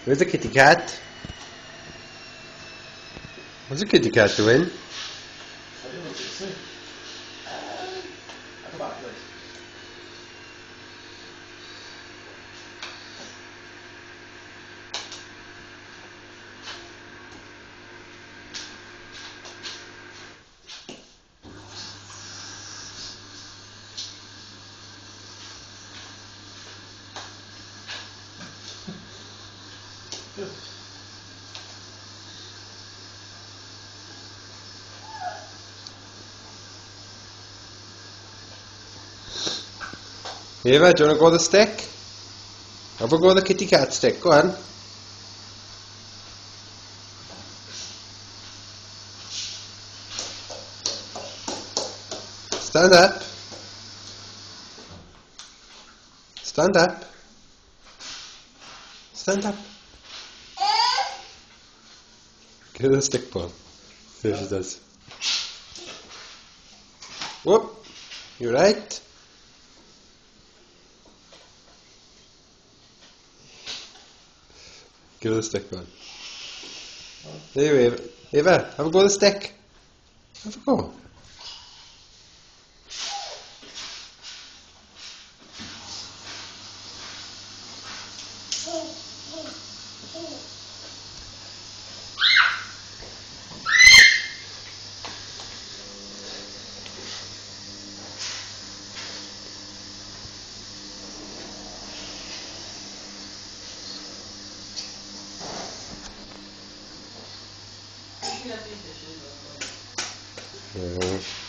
Where's the kitty cat? What's the kitty cat doing? I don't know what to say. I'll come back to this. Good. Eva, do you want to go the stick? Have a go the kitty cat stick, go on. Stand up. Stand up. Stand up. Give her the stick ball. There she does. Whoop. You right? Give her the stick ball. There you Eva. Eva, have a go with the stick. Have a go. Yeah.